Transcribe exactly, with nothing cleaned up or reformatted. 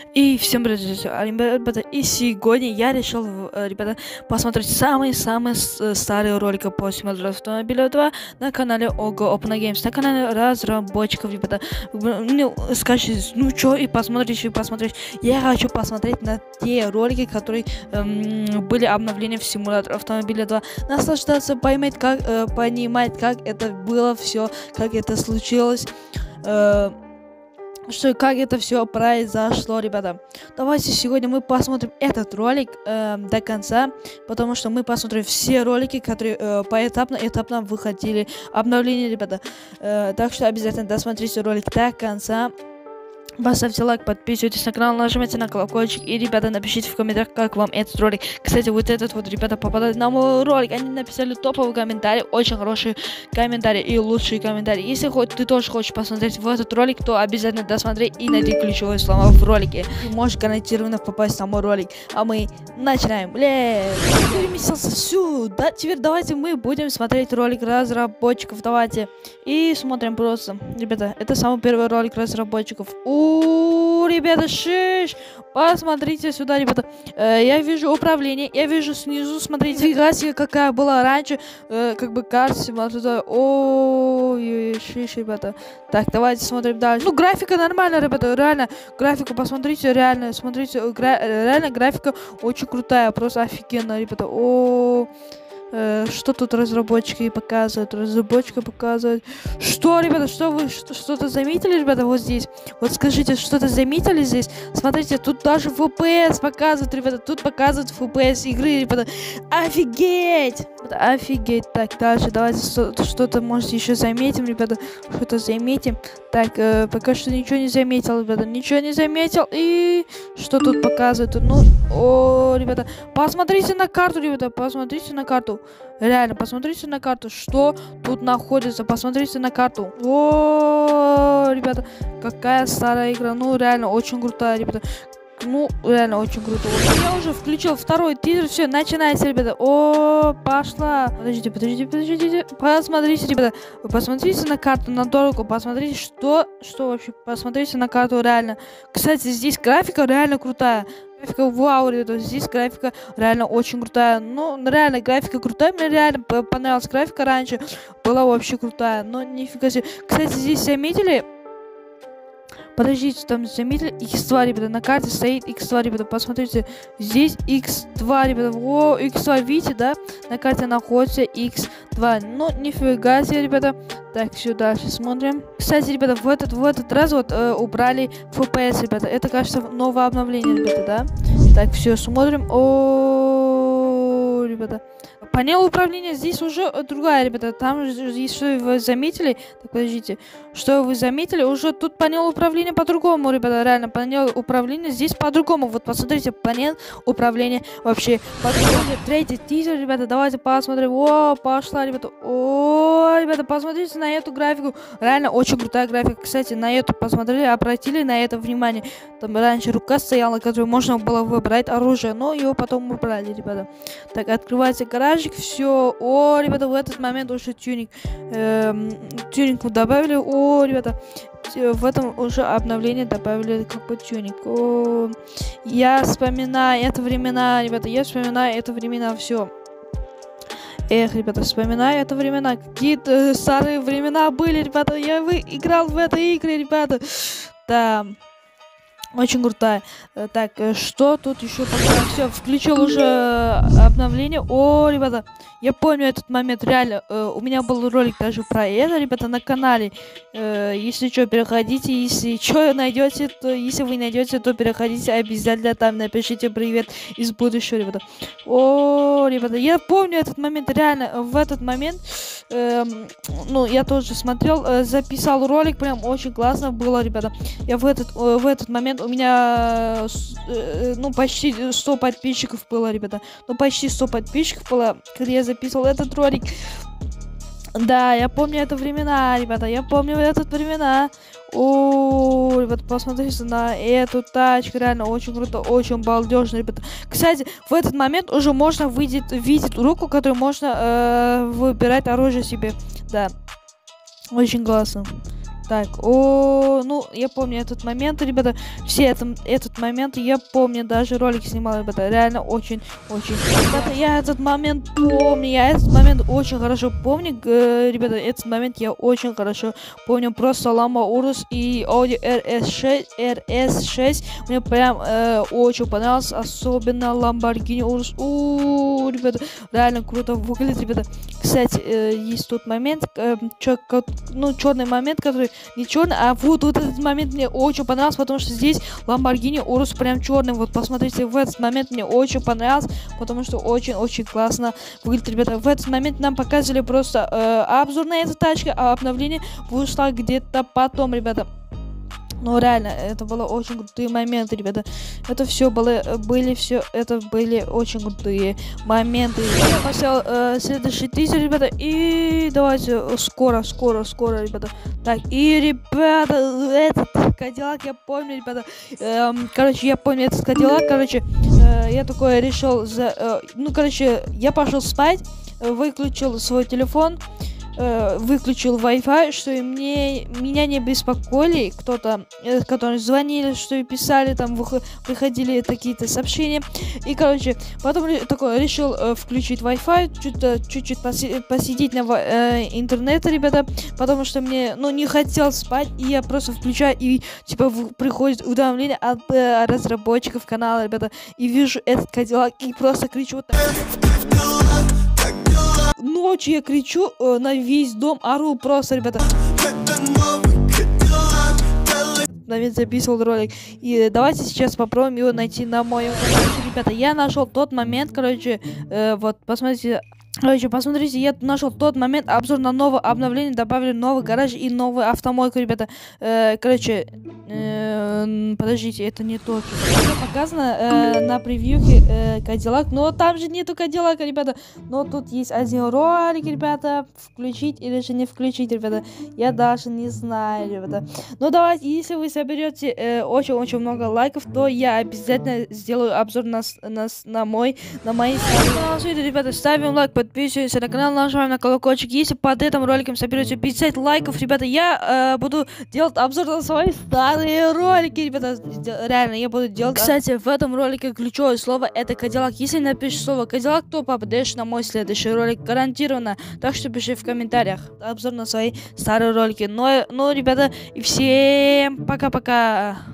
И всем привет, ребята, и сегодня я решил, ребята, посмотреть самые-самые старые ролики по симулятору автомобиля два на канале Ого Open Games, на канале разработчиков, ребята. Ну, скажите, ну чё, и посмотришь, и посмотришь. Я хочу посмотреть на те ролики, которые эм, были обновлены в симулятор автомобиля два. Наслаждаться, поймать, как, э, понимать, как это было все, как это случилось. Э, что как это все произошло, ребята. Давайте сегодня мы посмотрим этот ролик э, до конца, потому что мы посмотрим все ролики, которые э, поэтапно этапно выходили обновления, ребята. Э, так что обязательно досмотрите ролик до конца. Поставьте лайк, подписывайтесь на канал, нажимайте на колокольчик. И, ребята, напишите в комментариях, как вам этот ролик. Кстати, вот этот вот, ребята, попадает на мой ролик. Они написали топовый комментарий, очень хороший комментарий и лучший комментарий. Если хоть ты тоже хочешь посмотреть в этот ролик, то обязательно досмотри и найди ключевые слова в ролике. Ты можешь гарантированно попасть на мой ролик. А мы начинаем. Блин, переместился сюда. Теперь давайте мы будем смотреть ролик разработчиков. Давайте. И смотрим просто. Ребята, это самый первый ролик разработчиков. У, ребята, шиш, посмотрите сюда, ребята. Э, я вижу управление, я вижу снизу, смотрите, фига себе, какая была раньше, э, как бы карта. Ой, шиш, ребята. Так, давайте смотрим дальше. Ну, графика нормальная, ребята, реально. Графика, посмотрите, реально, смотрите, гра реально графика очень крутая, просто офигенно, ребята. О. Что тут разработчики показывают? Разработчика показывают. Что, ребята, что вы что-то заметили, ребята, вот здесь? Вот скажите, что-то заметили здесь? Смотрите, тут даже эф пи эс показывают, ребята. Тут показывают эф пи эс игры, ребята. Офигеть! Офигеть. Так, дальше давайте что-то, может, еще заметим, ребята. Что-то заметим. Так, э, пока что ничего не заметил, ребята. Ничего не заметил. И что тут показывают? Ну, о, ребята, посмотрите на карту, ребята. Посмотрите на карту. Реально, посмотрите на карту, что тут находится. Посмотрите на карту. О, ребята, какая старая игра. Ну, реально, очень крутая, ребята. Ну, реально, очень круто. Я уже включил второй тизер. Все, начинается, ребята. О, пошла. Подождите, подождите, подождите. Посмотрите, ребята. Посмотрите на карту, на дорогу. Посмотрите, что, что вообще. Посмотрите на карту, реально. Кстати, здесь графика реально крутая. Графика, вау, ребята, здесь графика реально очень крутая. Ну, реально, графика крутая. Мне реально понравилась графика раньше. Была вообще крутая. Но нифига себе. Кстати, здесь заметили... Подождите, там заметили икс два, ребята, на карте стоит икс два, ребята, посмотрите, здесь икс два, ребята, о, икс два, видите, да, на карте находится икс два, ну, нифига себе, ребята. Так, все, дальше смотрим. Кстати, ребята, в этот, в этот раз вот э, убрали эф пи эс, ребята, это, кажется, новое обновление, ребята, да. Так, все, смотрим, о, ребята. Панель управления здесь уже другая, ребята. Там здесь что вы заметили? Так, подождите. Что вы заметили? Уже тут панель управления по-другому, ребята. Реально, панель управления здесь по-другому. Вот посмотрите, панель управления вообще по-другому. Третий тизер, ребята. Давайте посмотрим. О, пошла, ребята. О, ребята, посмотрите на эту графику. Реально, очень крутая графика. Кстати, на эту посмотрели, обратили на это внимание. Там раньше рука стояла, которую можно было выбрать оружие, но его потом убрали, ребята. Так, открывается гараж. Все, о, ребята, в этот момент уже тюнинг, эм, тюнинг добавили, о, ребята, в этом уже обновление добавили как бы тюнинг. О, я вспоминаю это времена, ребята, я вспоминаю это времена, все. Эх, ребята, вспоминаю это времена, какие-то старые времена были, ребята, я вы играл в этой игре, ребята, да. Очень крутая. Так, что тут еще пока? Все, включил уже обновление. О, ребята, я помню этот момент, реально. Э, у меня был ролик даже про это, ребята, на канале. Э, если что, переходите. Если что найдете, то если вы найдете, то переходите обязательно там, напишите привет из будущего, ребята. О, ребята, я помню этот момент, реально. В этот момент, э, ну, я тоже смотрел, э, записал ролик, прям очень классно было, ребята. Я в этот, э, в этот момент у меня, э, ну, почти сто подписчиков было, ребята. Ну, почти сто подписчиков было, когда я записывал этот ролик. Да, я помню это времена, ребята. Я помню этот времена. О, ребята, посмотрите на эту тачку. Реально очень круто, очень балдежно, ребята. Кстати, в этот момент уже можно видеть, видеть руку, которую можно э, выбирать оружие себе. Да, очень классно. Так, о, ну, я помню этот момент, ребята, все это, этот момент, я помню, даже ролик снимал, ребята, реально очень-очень. Ребята, я этот момент помню, я этот момент очень хорошо помню, ребята, этот момент я очень хорошо помню, просто Ламбо Урус и Audi эр эс шесть, эр эс шесть, мне прям э, очень понравился, особенно Lamborghini Urus, у, ребята, реально круто выглядит, ребята. Кстати, э, есть тот момент, э, чё, ну, черный момент, который не черный, а вот, вот этот момент мне очень понравился, потому что здесь Lamborghini Urus прям черный. Вот посмотрите, в этот момент мне очень понравился, потому что очень-очень классно выглядит, ребята. В этот момент нам показывали просто э, обзор на эту тачку, а обновление вышло где-то потом, ребята. Ну, реально, это было очень крутые моменты, ребята. Это все было, были все, это были очень крутые моменты. Я поставил э, следующий тизер, ребята, и давайте скоро, скоро, скоро, ребята. Так, и, ребята, этот Кадиллак, я помню, ребята, э, короче, я помню этот Кадиллак, короче, э, я такое решил, за, э, ну, короче, я пошел спать, выключил свой телефон, э, выключил Wi-Fi, что и мне, меня не беспокоили кто-то, э, которые звонили, что и писали, там приходили какие-то сообщения. И, короче, потом такой решил э, включить Wi-Fi, чуть-чуть поси посидеть на э, интернете, ребята, потому что мне, ну, не хотел спать, и я просто включаю, и, типа, приходит уведомление от э, разработчиков канала, ребята, и вижу этот Кадиллак, и просто кричу так. Ночью я кричу э, на весь дом, ору просто, ребята. Давид записывал ролик. И давайте сейчас попробуем его найти на моем канале. Ребята, я нашел тот момент, короче, э, вот, посмотрите. Короче, посмотрите, я нашел тот момент, обзор на новое обновление, добавили новый гараж и новую автомойку, ребята. Э, короче, э, подождите, это не тот же. Это показано э, на превьюхе э, Кадиллак, но там же нету Кадиллака, ребята. Но тут есть один ролик, ребята, включить или же не включить, ребята. Я даже не знаю, ребята. Но давайте, если вы соберете очень-очень э, много лайков, то я обязательно сделаю обзор на, на, на мой, на мои каналы. Ребята, ставим лайк, подписываемся на канал, нажимаем на колокольчик. Если под этим роликом соберете пятьдесят лайков, ребята, я э, буду делать обзор на свои старые ролики, ребята. Реально, я буду делать. Кстати, в этом ролике ключевое слово это Кадиллак. Если напишешь слово Кадиллак, то попадешь на мой следующий ролик, гарантированно. Так что пиши в комментариях обзор на свои старые ролики. Ну, ну, ребята, и всем пока-пока.